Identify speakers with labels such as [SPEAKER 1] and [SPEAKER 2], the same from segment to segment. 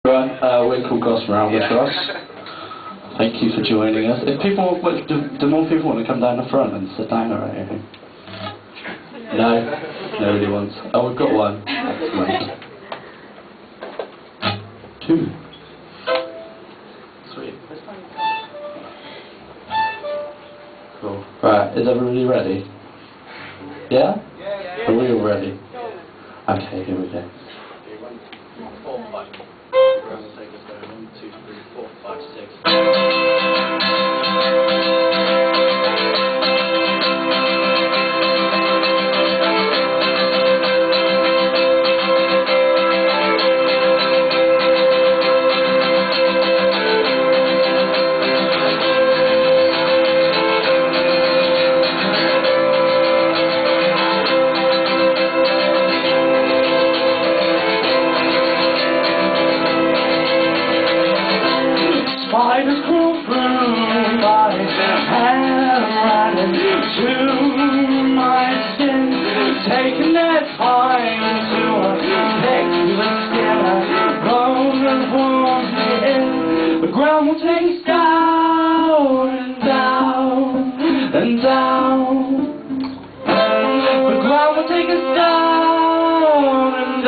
[SPEAKER 1] We're called Gossamer Albatross. Thank you for joining us. If people, do more people want to come down the front and sit down or anything? No? Nobody wants. Oh, we've got one. Excellent. Two. Sweet. Cool. Right, is everybody ready? Yeah? Are we all ready? Okay, here we go. 4, 5. Take us down. 1, 2, 3, 4, 5, 6. Spiders crawl through my handwriting to my skin, taking their time to pick the skin, bone and warm in. The ground will take us down and down and down. The ground will take us down and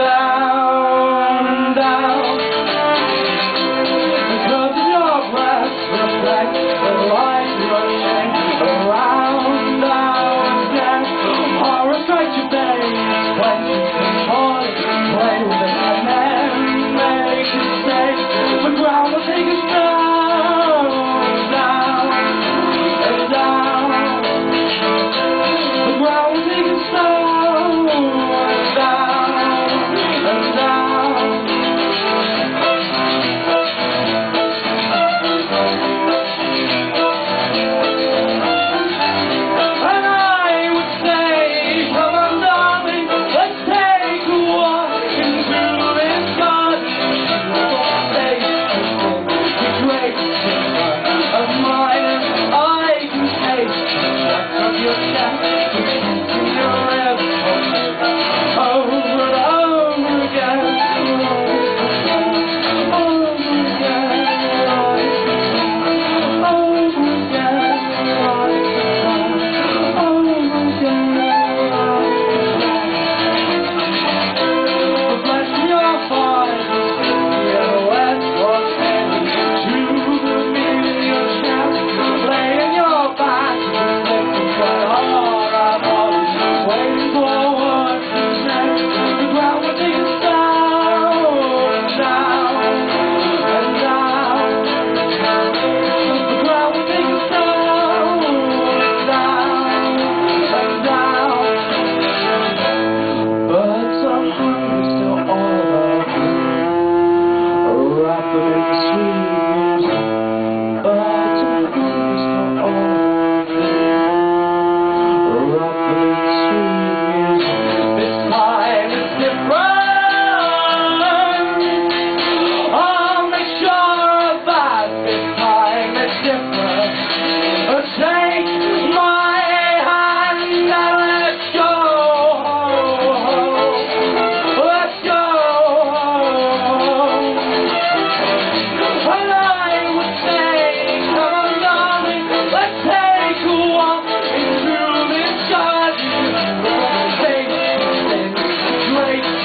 [SPEAKER 1] down and down.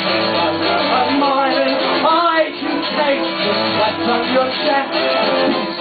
[SPEAKER 2] Your chest.